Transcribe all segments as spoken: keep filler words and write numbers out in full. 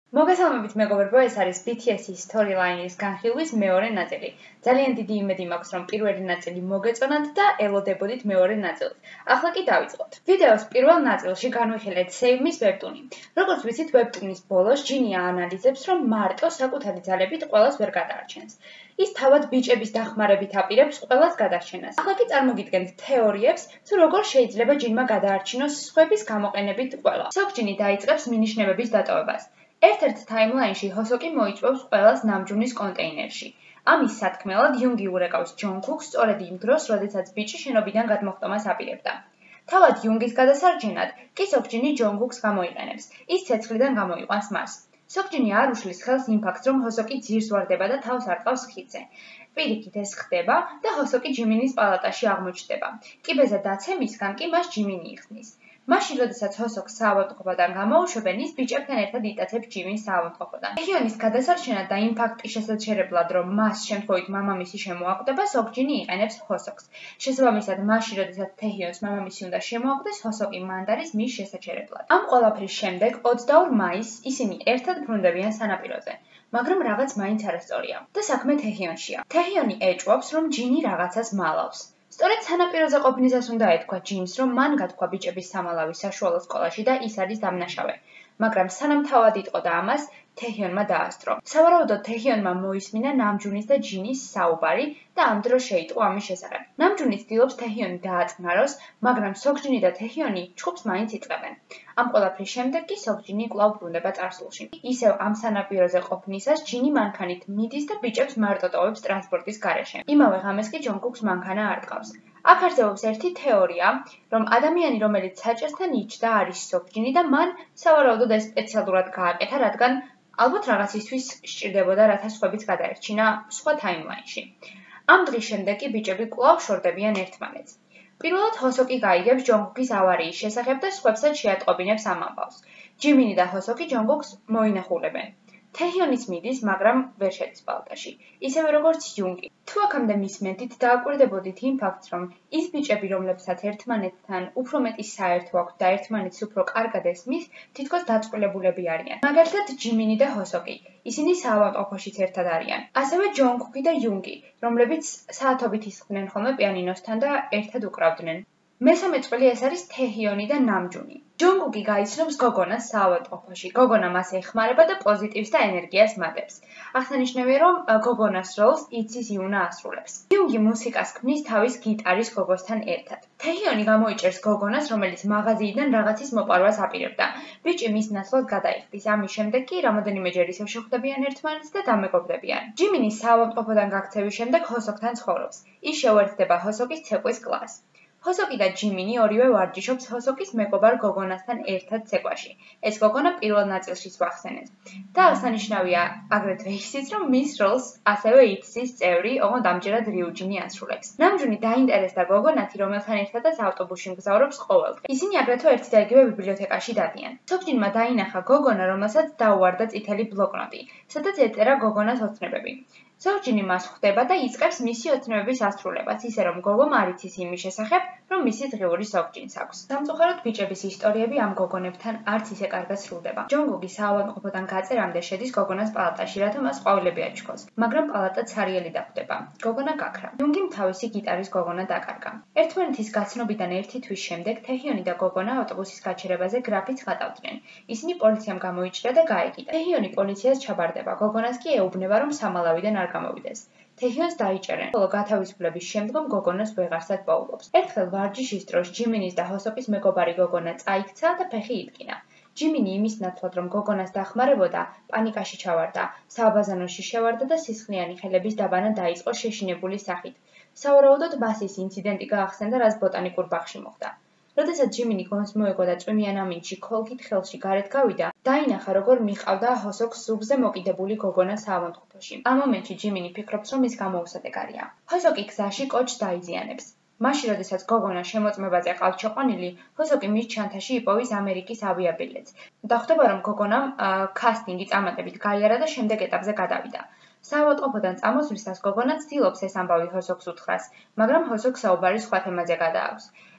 მოგესალმებით მეგობრებო, ეს არის ბი თი ეს-ის storyline-ის განხილვის მეორე ნაწილი. ძალიან დიდი იმედი მაქვს, რომ პირველი ნაწილი მოგეწონათ და ელოდებოდით მეორე ნაწილს. ახლა კი დავიწყოთ. ვიდეოს პირველ ნაწილში განვიხილეთ Save-მის ვებტუნი. როგორც ვიცით, ვებტუნის ბოლოს ჯინი აანალიზებს, რომ მარტო საკუთარი ძალებით ყველას ვერ გადაარჩენს. ის თავად ბიჭების დახმარებით აპირებს ყველას გადარჩენას. ახლა კი წარმოგიდგენთ თეორიებს, თუ როგორ შეიძლება ჯინმა გადაარჩინოს სხვების გამოყენებით ყველა. სოკჯინი დაიწყებს მინიშნებების დატოვებას. ერთ-ერთ თაიმლაინში ჰოსოკი მოიწვევს ყველას ნამჯუნის კონტეინერში. ამის სათქმელად იუნგი ურეკავს ჯონგკუკს სწორედ იმ დროს, როდესაც ბიჭი შენობიდან გადმოხტომას აპირებდა. თავად იუნგის გადასარჩენად კი სოკჯინი ჯონგკუკს გამოიყენებს. ის ცეცხლიდან გამოიყვანს მას. სოკჯინი არ უშლის ხელს იმ ფაქტს, რომ ჰოსოკი ძირს ვარდება და თავს არტყავს ხიდზე. პირიქით ეს ხდება და ჰოსოკი ჯიმინის პალატაში აღმოჩნდება. კიბეზე დაცემისგან კი მას ჯიმინი იხსნის. მაშინ, როდესაც ჰოსოკს საავადმყოფოდან გამოუშვებენ, ის ბიჭებთან ერთად იტაცებს ჯიმის საავადმყოფოდან. თეჰიონის გადასარჩენად და იმ ფაქტის შესაჩერებლად, რომ მას შემთხვევით მამამისი შემოაკვდება, სოკჯინი იყენებს ჰოსოკს. შესაბამისად, მაშინ, როდესაც თეჰიონს მამამისი უნდა შემოაკვდეს, ჰოსოკი მანდარის მის შესაჩერებლად. ამ ყველაფრის შემდეგ, ოცდაორ მაისს ისინი ერთად ბრუნდებიან სანაპიროზე. მაგრამ რაღაც მაინც არასწორია და საქმე თეჰიონშია. თეჰიონი ეჭვობს, რომ ჯინი რაღაცას მალავს. სწორედ სანაპიროზე ყოფნისას უნდა ეთქვა ჯიმს, რომ მან გათქვა ბიჭების სამალავი საშუალო სკოლაში და ის არის დამნაშავე. მაგრამ სანამ თავად იტყოდა ამას, თეჰიონმა დაასწრო. სავარაუდოდ თეჰიონმა მოისმინა ნამჯუნის და ჯინის საუბარი და ამ დროს შეიტყო ამის შესახებ. ნამჯუნი ცდილობს თეჰიონი დააწნაროს, მაგრამ სოკჯინი და თეჰიონი ჩხუბს მაინც იწყებენ. ამ ყველაფრის შემდეგ კი სოკჯინი კვლავ ბრუნდება წარსულში. ისევ ამ სანაპიროზე ყოფნისას ჯინი მანქანით მიდის და ბიჭებს მარტო ტოვებს ტრანსპორტის გარეშე. იმავე ღამეს კი ჯონგკუკს მანქანა არტყავს. აქ არსებობს ერთი თეორია, რომ ადამიანი, რომელიც საჭესთან იჯდა, არის სოკჯინი და მან სავარაუდოდ ეს სპეციალურად გააკეთა, რადგან ალბათ რაღაცისთვის სჭირდებოდა, რათა სხვებიც გადაერჩინა სხვა თაიმლაინში. ამ დღის შემდეგ კი ბიჭები კვლავ შორდებიან ერთმანეთს. პირველად ჰოსოკი გაიგებს ჯონგკუკის ავარიის შესახებ და სხვებსაც შეატყობინებს ამ ამბავს. ჯიმინი და ჰოსოკი ჯონგკუკს მოინახულებენ. თეჰიონიც მიდის, მაგრამ ვერ შედის პალატაში. ისევე როგორც იუნგი. თუ აქამდე მისმენთ, დააკვირდებოდით იმ ფაქტს, რომ ის ბიჭები, რომლებსაც ერთმანეთთან უფრო მეტი საერთო აქვთ და ერთმანეთს უფრო კარგად ესმის, თითქოს დაწყვილებულები არიან. მაგალითად, ჯიმინი და ჰოსოკი. ისინი საავადმყოფოშიც ერთად არიან. ასევე ჯონგკუკი და იუნგი, რომლებიც საათობით ისხდნენ ხოლმე პიანინოსთან და ერთად უკრავდნენ. მესამე წყვილი ეს არის თეჰიონი და ნამჯუნი. ჯონგკუკი გაიცნობს გოგონას საავადმყოფოში. გოგონა მას ეხმარება და პოზიტივს და ენერგიას მატებს. აღსანიშნავია, რომ გოგონას როლს იცის იუნა ასრულებს. იუნგი მუსიკას ქმნის თავის გიტარის გოგოსთან ერთად. თეჰიონი გამოიჭერს გოგონას, რომელიც მაღაზიიდან რაღაცის მოპარვას აპირებდა. ბიჭი მის ნაცვლად გადაიხდის. ამის შემდეგ კი რამოდენიმეჯერ ისევ შეხვდებიან ერთმანეთს და დამეგობრდებიან. ჯიმინი საავადმყოფოდან გაქცევის შემდეგ ჰოსოკთან ცხოვრობს. ის შეუერთდება ჰოსოკის ცეკვის კლასს. ჰოსოკი და ჯიმინი ორივე ვარჯიშობს ჰოსოკის მეგობარ გოგონასთან ერთად ცეკვაში. ეს გოგონა პირველ ნაწილშიც ვახსენეთ. და აღსანიშნავია აგრეთვე ისიც, რომ მის როლს ასევე იცის წევრი, ოღონდ ამჯერად რიუჯინი ასრულებს. ნამჯუნი დაინტერესდა გოგონათი, რომელთან ერთადაც ავტობუსში მგზავრობს ყოველდღე. ისინი აგრეთვე ერთი და იგივე ბიბლიოთეკაში დადიან. სოკჯინმა დაინახა გოგონა, რომელსაც დაუვარდა წითელი ბლოკნოტი, სადაც ეწერა გოგონას ოცნებები. სოკჯინი მას ხვდება და იწყებს მისი ოცნებების ასრულებას, ისე რომ გოგომ არ იცის იმის შესახებ, რომ მისი დღიური სოკჯინს აქვს. სამწუხაროდ ბიჭების ისტორიები ამ გოგონებთან არც ისე კარგად სრულდება. ჯონგკუკი საავადმყოფოდან გაწერამდე შედის გოგონას პალატაში, რათა მას ყვავილები აჩქოს, მაგრამ პალატა ცარიელი დახვდება. გოგონა გაქრა. იუნგიმ თავისი გიტარის გოგონა დაკარგა. ერთმანეთის გაცნობიდან ერთი თვის შემდეგ თეჰიონი და გოგონა ავტობუსის გაჩერებაზე გრაფიტს ხატავდნენ. ისინი პოლიციამ გამოიჭრა და გაეკიდა. თეჰიონი პოლიციას ჩაბარდება, გოგონას კი ეუბნება, რომ სამალავიდან არ გამოვიდეს. თეჰიონს დაიჭერენ, ხოლო გათავისუფლების შემდგომ გოგონას ვეღარსად პოულობს. ერთხელ ვარჯიშის დროს ჯიმინის და ჰოსოკის მეგობარი გოგონა წაიქცა და ფეხი იტკინა. ჯიმინი იმის ნაცვლად, რომ გოგონას დახმარებოდა, პანიკაში ჩავარდა, სააბაზანოში შევარდა და სისხლიანი ხელების დაბანა დაიწყო შეშინებული სახით. სავარაუდოდ მას ის ინციდენტი გაახსენდა, რაც ბოტანიკურ ბაღში მოხდა. როდესაც ჯიმინი გონს მოეგო და წვიმიან ამინდში ქოლგით ხელში გარეთ გავიდა, დაინახა, როგორ მიყავდა ჰოსოკს ზურგზე მოკიდებული გოგონა საავადმყოფოში. ამ მომენტში ჯიმინი ფიქრობს, რომ ის გამოუსადეგარია. ჰოსოკი გზაში კოჩს დაიზიანებს. მაშინ, როდესაც გოგონა შემოწმებაზე ყავთ შეყვანილი, ჰოსოკი მის ჩანთაში იპოვის ამერიკის ავიაბილეთს და ხვდება, რომ გოგონამ კასტინგი წარმატებით გაიარა და შემდეგ ეტაპზე გადავიდა. საავადმყოფოდან წამოსვლისას გოგონა ცდილობს ეს ამბავი ჰოსოკს უთხრას, მაგრამ ჰოსოკს საუბარი სხვა თემაზე გადააქვს.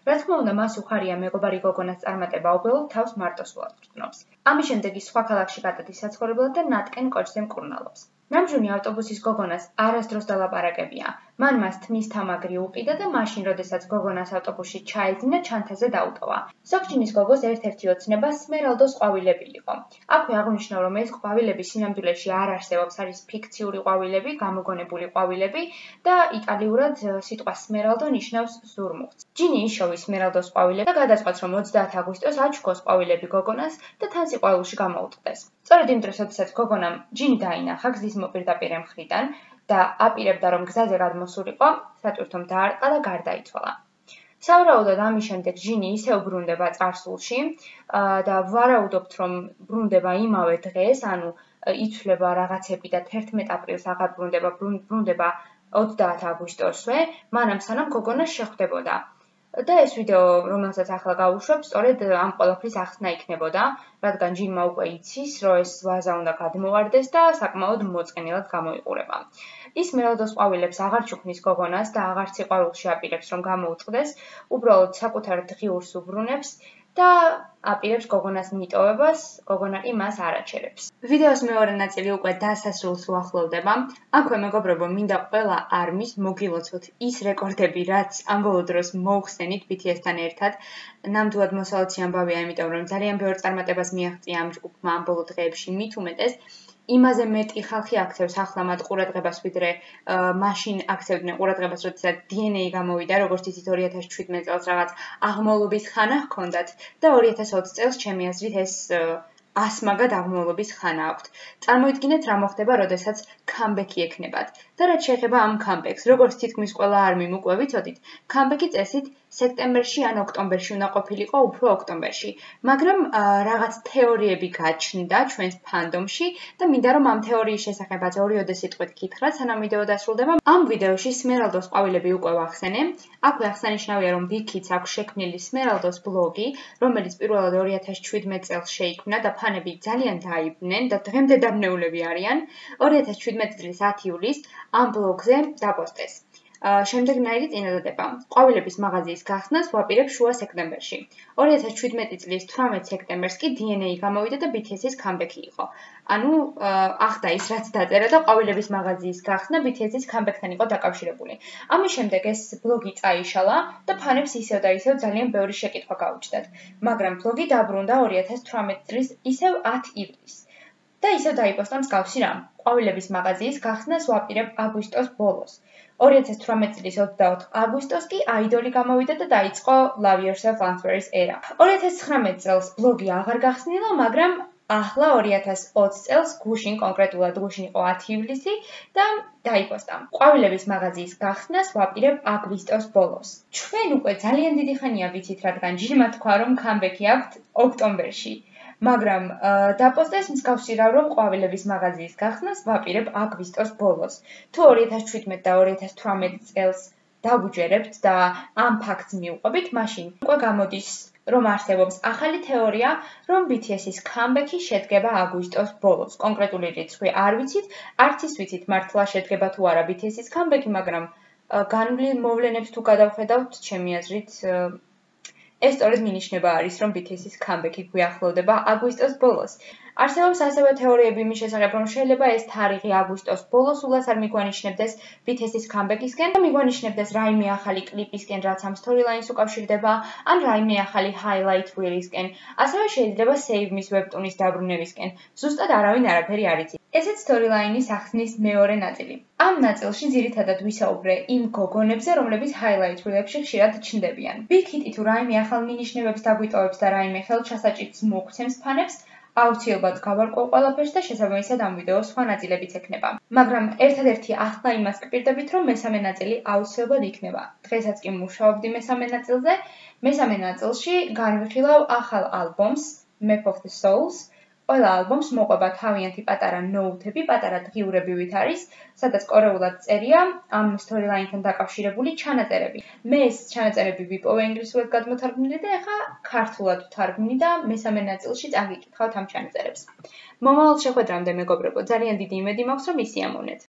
რა თქმა უნდა, მას უხარია მეგობარი გოგონას წარმატება, უბრალოდ თავს მარტოსულად გრძნობს. ამის შემდეგ ის სხვა ქალაქში გადადის საცხოვრებლად და ნატკენ კოჩზე მკურნალობს. ნამჯუნი ავტობუსის გოგონას არასდროს დალაპარაკებია. მან მას თმის თამაგრი უყიდა და მაშინ, როდესაც გოგონას ავტობუსში ჩაეძინა, ჩანთაზე დაუტოვა. სოქჯინის გოგოს ერთ-ერთი ოცნება სმერალდოს ყვავილები იყო. აქვე აღნიშნა, რომ ეს ყვავილები სინამდვილეში არ არსებობს, არის ფიქციური ყვავილები, გამოგონებული ყვავილები და იტალიურად სიტყვა სმერალდო ნიშნავს ზურმუხტს. ჯინი იშოვის სმერალდოს ყვავილები და გადაწყვეტს, რომ ოცდაათი აგვისტოს აჩქოს ყვავილები გოგონას და თან სიყვარულში გამოუწყდეს. სწორედ იმ დროს, როდესაც გოგონამ ჯინი დაინახა გზის მოპირდაპირე მხრიდან და აპირებდა, რომ გზაზე გადმოსულიყო, სატვირთომ დაარტყა და გარდაიცვალა. სავარაუდოდ ამის შემდეგ ჯინი ისევ ბრუნდება წარსულში და ვარაუდობთ, რომ ბრუნდება იმავე დღეს, ანუ იცვლება რაღაცები და თერთმეტ აპრილს აღარ ბრუნდება, ბრუნდება ოცდაათი აგვისტოსვე, მანამ სანამ გოგონა შეხვდებოდა. და ეს ვიდეო, რომელსაც ახლა გავუშვებ, სწორედ ამ ყველაფრის ახსნა იქნებოდა, რადგან ჯინმა უკვე იცის, რომ ეს ვაზა უნდა გადმოვარდეს და საკმაოდ მოწყენილად გამოიყურება. ის სმერალდოს ყვავილებს აღარ ჩუქნის გოგონას და აღარც სიყვარულში აპირებს, რომ გამოუწყდეს, უბრალოდ საკუთარ დღიურს უბრუნებს და აპირებს გოგონას მიტოვებას, გოგონა კი მას არ აჩერებს. ვიდეოს მეორე ნაწილი უკვე დასასრულს უახლოვდება. აქვე მეგობრებო, მინდა ყველა არმის მოგილოცოთ ის რეკორდები, რაც ამ ბოლო დროს მოუხსენით ბი თი ეს-თან ერთად. ნამდვილად მოსალოცი ამბავია, იმიტომ რომ ძალიან ბევრ წარმატებას მიაღწია ამ ჯგუფმა ამ ბოლო დღეებში, მით უმეტეს იმაზე მეტი ხალხი აქცევს ახლა მათ ყურადღებას, ვიდრე მაშინ აქცევდნენ ყურადღებას, როდესაც დი εν ეი გამოვიდა, როგორც იცით ორი ათას შვიდმეტ წელს რაღაც აღმავლობის ხანა ჰქონდათ და ორი ათას ოცი წელს ჩემი აზრით ეს ასმაგად აღმავლობის ხანა აქვთ. წარმოიდგინეთ, რა მოხდება, როდესაც კამბექი ექნებათ. და რაც შეეხება ამ კამბექს, როგორც თითქმის ყველა არმიმ უკვე ვიცოდით, კამბექი წესით სექტემბერში ან ოქტომბერში უნდა ყოფილიყო, უფრო ოქტომბერში. მაგრამ რაღაც თეორიები გაჩნდა ჩვენს ფანდომში და მინდა რომ ამ თეორიის შესახებაც ორი-ოდე სიტყვით გითხრათ, სანამ ვიდეო დასრულდება. ამ ვიდეოში სმერალდოს ყვავილები უკვე ვახსენე. აქვე აღსანიშნავია, რომ ვიქიც აქვს შექმნილი სმერალდოს ბლოგი, რომელიც პირველად ორი ათას შვიდმეტ წელს შეიქმნა და ფანები ძალიან დაიბნენ და დღემდე დაბნეულები არიან. ორი ათას შვიდმეტი წლის ათი ივლისს ამ ბლოგზე დაპოსტეს. შემდეგნაირი წინადადება. ყვავილების მაღაზიის გახსნას ვაპირებ შუა სექტემბერში. ორი ათას შვიდმეტი წლის თვრამეტ სექტემბერს კი დი εν ეი გამოვიდა და ბი თი ეს-ის კამბექი იყო. ანუ ახდა ის რაც დაწერა და ყვავილების მაღაზიის გახსნა ბი თი ეს-ის კამბექთან იყო დაკავშირებული. ამის შემდეგ ეს ბლოგი წაიშალა და ფანებს ისევ და ისევ ძალიან ბევრი შეკითხვა გაუჩნდათ. მაგრამ ბლოგი დაბრუნდა ორი ათას თვრამეტი წლის ისევ ათი ივლისს. და ისევ დაიპოსტა მსგავსი რამ. ყვავილების მაღაზიის გახსნას ვაპირებ აგვისტოს ბოლოს. ორი ათას თვრამეტი წლის ოცდაოთხ აგვისტოს კი აიდოლი გამოვიდა და დაიწყო Love Yourself Answers ერა. ორი ათას ცხრამეტ წელს ბლოგი აღარ გახსნილა, მაგრამ ახლა ორი ათას ოცი წელს გუშინ, კონკრეტულად გუშინ იყო ათი ივლისი და დაიპოსტა. ყვავილების მაღაზიის გახსნას ვაპირებ აგვისტოს ბოლოს. ჩვენ უკვე ძალიან დიდი ხანია ვიცით, რადგან ჯინმა თქვა, რომ კამბექი აქვთ ოქტომბერში. მაგრამ დაპოსტეს მსგავსი რა, რომ ყვავილების მაღაზიის გახსნას ვაპირებ აგვისტოს ბოლოს. თუ ორი ათას შვიდმეტი და ორი ათას თვრამეტი წელს დავუჯერებთ და ამ ფაქტს მივყვებით, მაშინ უკვე გამოდის, რომ არსებობს ახალი თეორია, რომ ბი თი ეს-ის კამბექი შედგება აგვისტოს ბოლოს. კონკრეტული რიცხვი არ ვიცით, არც ის ვიცით მართლა შედგება თუ არა ბი თი ეს-ის კამბექი, მაგრამ განვლილ მოვლენებს თუ გადავხედავთ, ჩემი აზრით ეს სწორედ მინიშნება არის, რომ ბი თი ეს-ის კამბექი გვიახლოვდება აგვისტოს ბოლოს. არსებობს ასევე თეორიები იმის შესახებ, რომ შეიძლება ეს თარიღი აგვისტოს ბოლოს სულაც არ მიგვანიშნებდეს ბი თი ეს-ის კამბექისკენ და მიგვანიშნებდეს რაიმე ახალი კლიპისკენ, რაც ამ სტორილაინს უკავშირდება, ან რაიმე ახალი highlight reel-ისკენ. ასევე შეიძლება Save Me-ს webtoon-ის დაბრუნებისკენ. ზუსტად არავინ არაფერი არ იცის. ესეც სტორილაინის ახსნის მეორე ნაწილი. ამ ნაწილში ძირითადად ვისაუბრე იმ გოგონებზე, რომლებიც highlight reel-ებში ხშირად ჩნდებიან. ვიქით თუ რაიმე ახალ მინიშნებებს დაგვიტოვებს და რაიმე ხელჩასაჭირს მოგცემს ფანებს, აუცილებლად გავარკვევ ყველაფერს და შესაბამისად ამ ვიდეოს სხვა ნაწილებიც ექნება. მაგრამ ერთადერთი ახლა იმას გპირდებით, რომ მესამე ნაწილი აუცილებლად იქნება. დღესაც კი მუშაობდი მესამე ნაწილზე. მესამე ნაწილში განვიხილავ ახალ ალბომს Map of the Souls. ყველა ალბომს მოყვება თავიანთი პატარა ნოუთები, პატარა დღიურებივით არის, სადაც კორეულად წერია ამ სტორილაინთან დაკავშირებული ჩანაწერები. მე ეს ჩანაწერები ვიპოვე ინგლისურად გადმოთარგმნილი და ეხლა ქართულად ვთარგმნი და მესამე ნაწილში წაგიკითხავთ ამ ჩანაწერებს. მომავალ შეხვედრამდე მეგობრებო, ძალიან დიდი იმედი მაქვს, რომ ისიამოვნეთ.